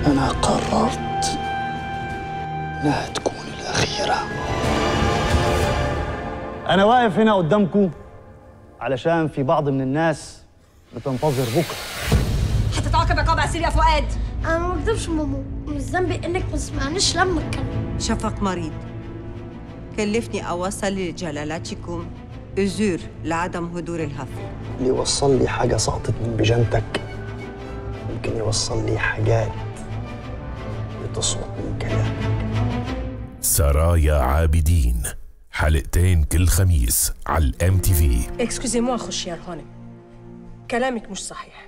أنا قررت إنها تكون الأخيرة. أنا واقف هنا قدامكم علشان في بعض من الناس بتنتظر بكرة. هتتعاقب عقاب عسير يا فؤاد. أنا ما بكذبش ماما، مش ذنبي إنك ما تسمعنيش لما أتكلم. شفق مريض، كلفني أوصل لجلالاتكم أزور لعدم هدور الهفل. اللي يوصل لي حاجة سقطت من بجنتك ممكن يوصل لي حاجات بتصوت من كلامك. سرايا عابدين، حلقتين كل خميس على الMTV. اكسكوزي موا خوشيان هون، كلامك مش صحيح.